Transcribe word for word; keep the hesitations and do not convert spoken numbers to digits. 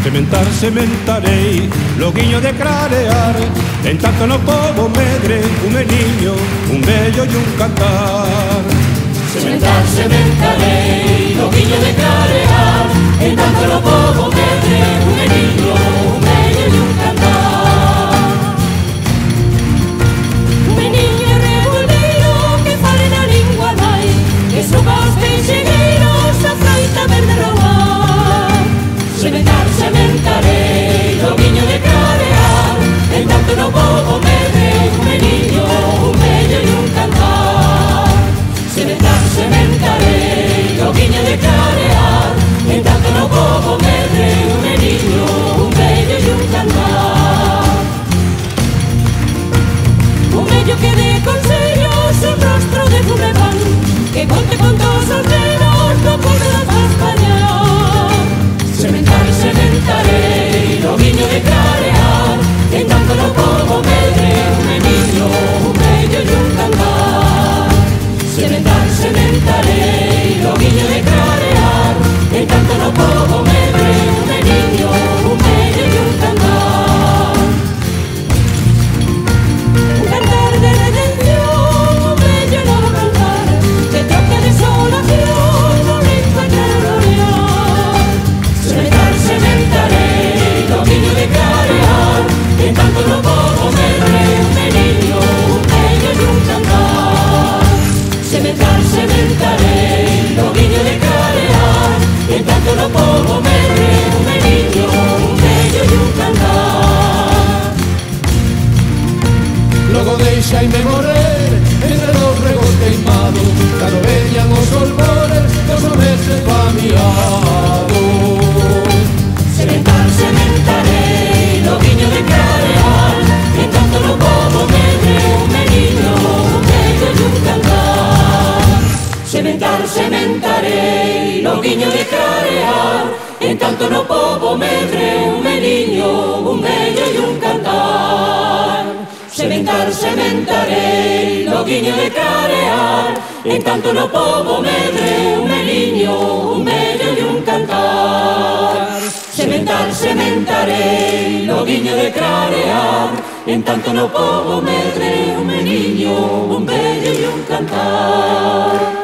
Sementar, sementarei, loguiño de clarear, en tanto no pobo medre, un meniño, un bello e un cantar. Sementar, sementarei, loguiño de clarear, en tanto no pobo medre, un meniño, un bello e un cantar. Un meniño revolveiro que fale na lingua nai, que suba os peixegueiros a froita verde robar. Sementar, sementarei, loguiño de clarear, en tanto no pobo medre, un meniño, un bello e un cantar. Sementar, sementarei, loguiño de clarear, en tanto no pobo medre, un meniño, un bello e un cantar. Un bello que dé consellos, un rostro de fumebán, que conte contos aos nenos no pueblo das Españas. Sementar, sementarei, loguiño de clarear, en tanto no pobo medre, un meniño, un bello e un cantar. Sementar, sementarei, loguiño de clarear, en tanto no pobo medre, un meniño, un bello e un cantar. Un cantar de redención, un bello e novo cantar, que troque a desolación, no lento e gloriar. Sementar, sementarei, loguiño de clarear, en tanto no pobo medre, un meniño, un bello e un cantar. Sementar, sementarei, loguiño de clarear, en tanto no pobo medre, un meniño, un bello e un cantar. Logo deixaime morrer entre dos regos queimados, cando veñan os olvores dos meses pa mi lado. Sementar, sementarei, loguiño de clarear, en tanto no pobo medre, un meniño, un bello e un cantar. Sementar, sementarei, loguiño de clarear, en tanto no pobo medre, un meniño, un bello e un cantar. Sementar, sementarei, loguiño de clarear, en tanto no pobo medre, un meniño, un bello e un cantar. Sementar, sementarei, loguiño de clarear, en tanto no pobo medre, un meniño, un bello e un cantar.